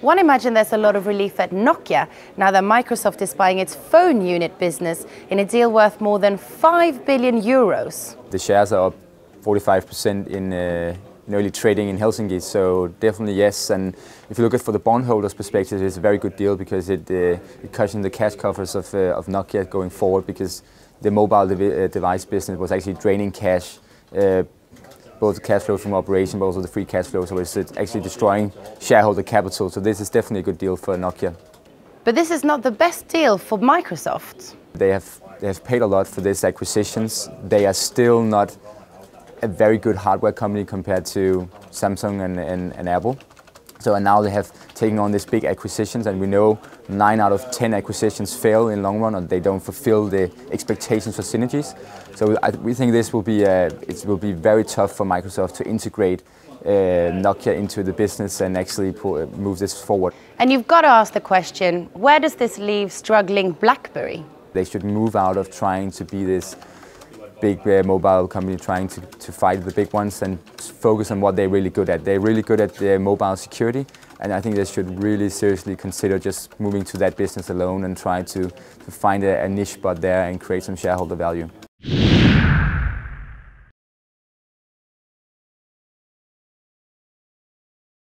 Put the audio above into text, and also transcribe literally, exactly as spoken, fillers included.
One imagine there's a lot of relief at Nokia now that Microsoft is buying its phone unit business in a deal worth more than five billion euros. The shares are up forty-five percent in, uh, in early trading in Helsinki, so definitely yes. And if you look at for the bondholders' perspective, it's a very good deal because it, uh, it cushions the cash coffers of, uh, of Nokia going forward, because the mobile devi uh, device business was actually draining cash, uh, both the cash flow from operation but also the free cash flow, so it's actually destroying shareholder capital. So this is definitely a good deal for Nokia. But this is not the best deal for Microsoft. They have, they have paid a lot for these acquisitions. They are still not a very good hardware company compared to Samsung and, and, and Apple. So and now they have taken on these big acquisitions, and we know nine out of ten acquisitions fail in long run, or they don't fulfill the expectations for synergies. So I, we think this will be uh, it will be very tough for Microsoft to integrate uh, Nokia into the business and actually pull, move this forward. And you've got to ask the question: where does this leave struggling Blackberry? They should move out of trying to be this big uh, mobile company trying to, to fight the big ones and focus on what they're really good at. They're really good at their mobile security, and I think they should really seriously consider just moving to that business alone and try to, to find a, a niche spot there and create some shareholder value.